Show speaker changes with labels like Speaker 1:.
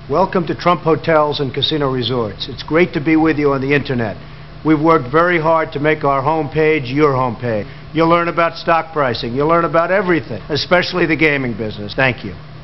Speaker 1: Welcome to Trump Hotels and Casino Resorts. It's great to be with you on the Internet. We've worked very hard to make our homepage your homepage. You'll learn about stock pricing. You'll learn about everything, especially the gaming business. Thank you.